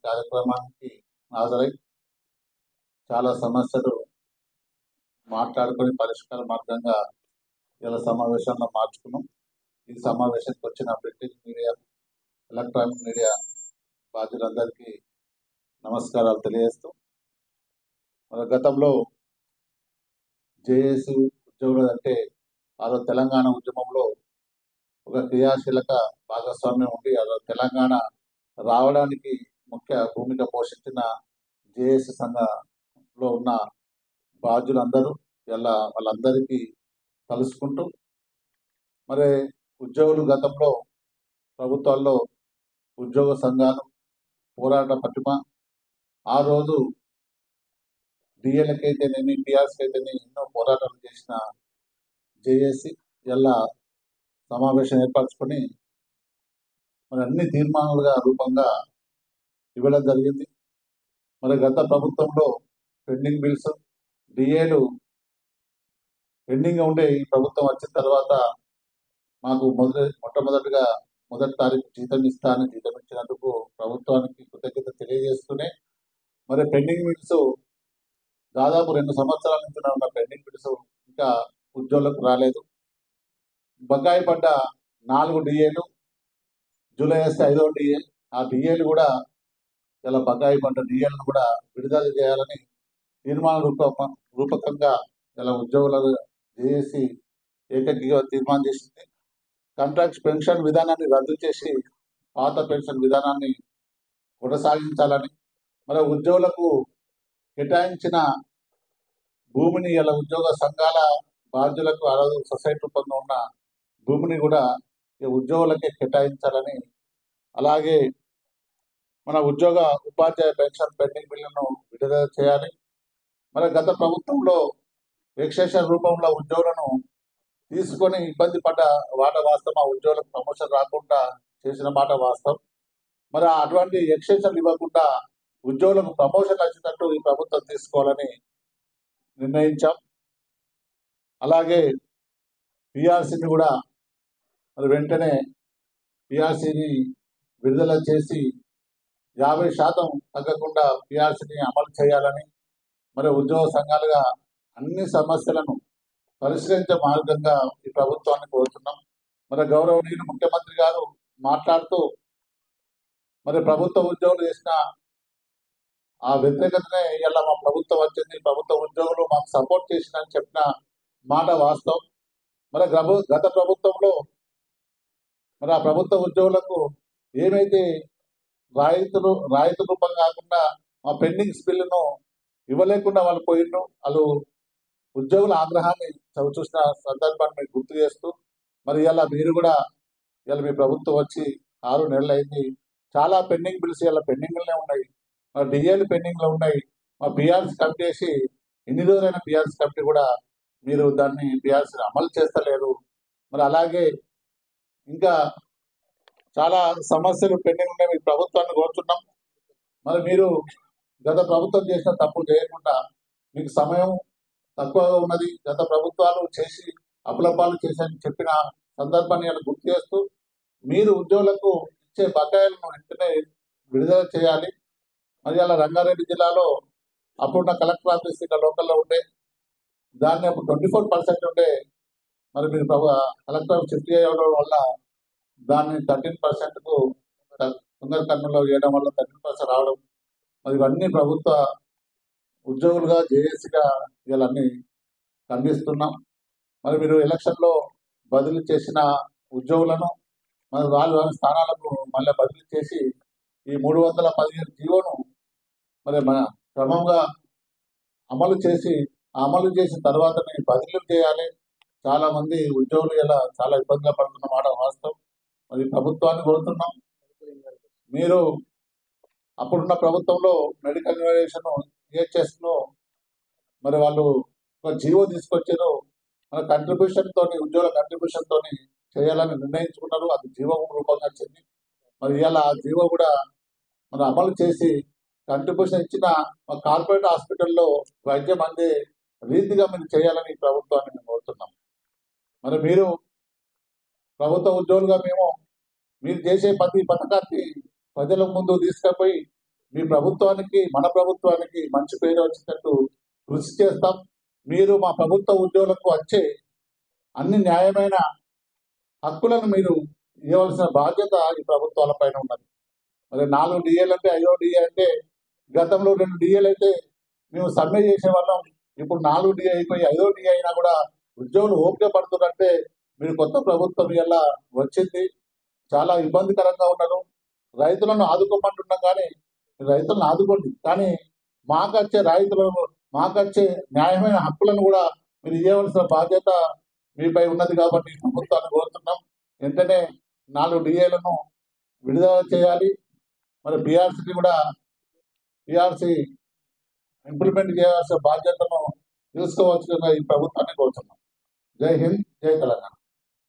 కార్యక్రమానికి హాజరై చాలా సమస్యలు మాట్లాడుకొని పరిష్కార మార్గంగా ఇలా సమావేశంలో మార్చుకున్నాం. ఈ సమావేశానికి వచ్చిన ప్రింటింగ్ మీడియా, ఎలక్ట్రానిక్ మీడియా బాధ్యులందరికీ నమస్కారాలు తెలియజేస్తూ, మన గతంలో జేఏసీ ఉద్యోగులు అంటే ఆ తెలంగాణ ఉద్యమంలో ఒక క్రియాశీలక భాగస్వామ్యం ఉండి తెలంగాణ రావడానికి ముఖ్య భూమిక పోషించిన జేఏసీ సంఘంలో ఉన్న బాధ్యులందరూ ఇలా వాళ్ళందరికీ కలుసుకుంటూ, మరి ఉద్యోగులు గతంలో ప్రభుత్వాల్లో ఉద్యోగ సంఘాలు పోరాట పటిమ ఆ రోజు డిఏలకైతేనేమి టీఆర్ఎస్కైతేనేమి ఎన్నో పోరాటాలు చేసిన జేఏసీ ఇలా సమావేశం ఏర్పరచుకొని మరి అన్ని తీర్మానాలుగా రూపంగా ఇవ్వడం జరిగింది. మరి గత ప్రభుత్వంలో పెండింగ్ బిల్స్, డిఏలు పెండింగ్ ఉండే ఈ ప్రభుత్వం వచ్చిన తర్వాత మాకు మొట్టమొదటిగా 1వ తారీఖు జీతం ఇస్తానని జీతం ఇచ్చినందుకు ప్రభుత్వానికి కృతజ్ఞత తెలియజేస్తూనే, మరి పెండింగ్ బిల్స్ దాదాపు 2 సంవత్సరాల నుంచి ఉన్న పెండింగ్ బిల్స్ ఇంకా ఉద్యోగులకు రాలేదు. బకాయి పడ్డ 4 డిఏలు, జూలై వస్తే 5వ డిఏ, ఆ డిఏలు కూడా ఇలా బకాయి పడ్డ డిఏలను కూడా విడుదల చేయాలని తీర్మాన రూపకంగా ఇలా ఉద్యోగులకు జేఏసీ ఏకగ్రీవ తీర్మానం చేసింది. కాంట్రాక్ట్ పెన్షన్ విధానాన్ని రద్దు చేసి పాత పెన్షన్ విధానాన్ని కొనసాగించాలని, మరి ఉద్యోగులకు కేటాయించిన భూమిని ఇలా ఉద్యోగ సంఘాల బాధ్యులకు ఆ రోజు సొసైటీ రూపంలో ఉన్న భూమిని కూడా ఉద్యోగులకే కేటాయించాలని, అలాగే మన ఉద్యోగ ఉపాధ్యాయ పెన్షన్ పెండింగ్ బిల్లును విడుదల చేయాలి. మరి గత ప్రభుత్వంలో ఎక్సెషన్ రూపంలో ఉద్యోగులను తీసుకొని ఇబ్బంది పడ్డ మాట వాస్తవం, ఆ ఉద్యోగులకు ప్రమోషన్ రాకుండా చేసిన మాట వాస్తవం. మరి అటువంటి ఎక్సెషన్ ఇవ్వకుండా ఉద్యోగులకు ప్రమోషన్ వచ్చేటట్టు ఈ ప్రభుత్వం తీసుకోవాలని నిర్ణయించాం. అలాగే పిఆర్సీని కూడా మరి వెంటనే పిఆర్సీని విడుదల చేసి 50% తగ్గకుండా పిఆర్సీని అమలు చేయాలని, మరి ఉద్యోగ సంఘాలుగా అన్ని సమస్యలను పరిష్కరించే మార్గంగా ఈ ప్రభుత్వాన్ని కోరుతున్నాం. మరి గౌరవనీయులు ముఖ్యమంత్రి గారు మాట్లాడుతూ, మరి ప్రభుత్వ ఉద్యోగులు చేసిన ఆ వ్యతిరేకతనే ఇలా మా ప్రభుత్వం వచ్చింది, ప్రభుత్వ ఉద్యోగులు మాకు సపోర్ట్ చేసిందని చెప్పిన మాట వాస్తవం. మరి గత ప్రభుత్వంలో మరి ఆ ప్రభుత్వ ఉద్యోగులకు ఏమైతే రాయితీ రూపం కాకుండా మా పెండింగ్స్ బిల్లును ఇవ్వలేకుండా వాళ్ళు పోయిండ్రు, వాళ్ళు ఉద్యోగుల ఆగ్రహాన్ని చవిచూసిన సందర్భాన్ని మీకు గుర్తు చేస్తూ, మరి ఇలా మీరు కూడా ఇలా మీ ప్రభుత్వం వచ్చి 6 నెలలు అయింది, చాలా పెండింగ్ బిల్స్ ఇలా పెండింగ్లోనే ఉన్నాయి, మా డిఏలు పెండింగ్లో ఉన్నాయి, మా పిఆర్సీ కమిటీ వేసి ఎన్ని రోజులైన పిఆర్సీ కమిటీ కూడా మీరు దాన్ని పిఆర్సీని అమలు చేస్తలేరు. మరి అలాగే ఇంకా చాలా సమస్యలు పెండింగ్ ఉన్నాయి, మీ ప్రభుత్వాన్ని కోరుతున్నాం. మరి మీరు గత ప్రభుత్వం చేసిన తప్పులు చేయకుండా, మీకు సమయం తక్కువగా ఉన్నది, గత ప్రభుత్వాలు చేసి అప్పులపాలు చేశారని చెప్పిన సందర్భాన్ని గుర్తు చేస్తూ, మీరు ఉద్యోగులకు ఇచ్చే బకాయిలను వెంటనే విడుదల చేయాలి. మరి అలా రంగారెడ్డి జిల్లాలో అప్పుడున్న కలెక్టర్ ఆఫీస్ ఇక్కడ లోకల్లో ఉండే దాన్ని అప్పుడు 24% ఉండే, మరి మీరు కలెక్టర్ ఆఫీస్ షిఫ్ట్ చేయడం వల్ల దాన్ని 13%కు సుందరకర్ణంలో చేయడం వల్ల 13% రావడం, మరి ఇవన్నీ ప్రభుత్వ ఉద్యోగులుగా జేఏసీగా ఇవన్నీ ఖండిస్తున్నాం. మరి మీరు ఎలక్షన్లో బదిలీ చేసిన ఉద్యోగులను మరి వాళ్ళ స్థానాలకు మళ్ళీ బదిలీ చేసి ఈ 315 జీవోను మరి క్రమంగా అమలు చేసిన తర్వాతనే బదిలీలు చేయాలి. చాలా మంది ఉద్యోగులు ఇలా చాలా ఇబ్బందులు పడుతున్న మాట వాస్తవం. మరి ప్రభుత్వాన్ని కోరుతున్నాం, మీరు అప్పుడున్న ప్రభుత్వంలో మెడికల్ ఇన్వాల్యుయేషన్ EHS మరి వాళ్ళు ఒక జీవో తీసుకొచ్చారు, మన కంట్రిబ్యూషన్ తోని ఉద్యోగుల కంట్రిబ్యూషన్ తోని చేయాలని నిర్ణయించుకున్నారు, అది జీవో రూపంగా వచ్చింది. మరి ఇవాళ ఆ జీవో కూడా మనం అమలు చేసి కంట్రిబ్యూషన్ ఇచ్చిన కార్పొరేట్ హాస్పిటల్లో వైద్యం అందే రీతిగా మీరు చేయాలని ప్రభుత్వాన్ని మేము కోరుతున్నాం. మరి మీరు ప్రభుత్వ ఉద్యోగులుగా మీరు చేసే ప్రతి పథకాన్ని ప్రజల ముందు తీసుకుపోయి మీ ప్రభుత్వానికి, మన ప్రభుత్వానికి మంచి పేరు వచ్చేటట్టు కృషి చేస్తాం. మీరు మా ప్రభుత్వ ఉద్యోగులకు వచ్చే అన్ని న్యాయమైన హక్కులను మీరు ఇవ్వవలసిన బాధ్యత ఈ ప్రభుత్వాల పైన ఉన్నది. మరి 4 డిఏలు అంటే 5వ డిఏ అంటే గతంలో 2 డిఏలు అయితే మేము సమ్మె చేసేవాళ్ళం. ఇప్పుడు 4 డిఏ అయిపోయి 5వ డిఏ అయినా కూడా ఉద్యోగులు ఓపిక పడుతున్నారంటే మీరు కొత్త ప్రభుత్వం ఇలా వచ్చింది. చాలా ఇబ్బందికరంగా ఉన్నారు. రైతులను ఆదుకోమంటున్నాం కానీ రైతులను ఆదుకోండి, కానీ మాకొచ్చే న్యాయమైన హక్కులను కూడా మీరు ఇవ్వవలసిన బాధ్యత మీపై ఉన్నది. కాబట్టి ప్రభుత్వాన్ని కోరుతున్నాం, వెంటనే 4 డిఏలను విడుదల చేయాలి. మరి పిఆర్సీ ఇంప్లిమెంట్ చేయాల్సిన బాధ్యతను తీసుకోవాల్సిన ఈ ప్రభుత్వాన్ని కోరుతున్నాం. జై హింద్, జై తెలంగాణ.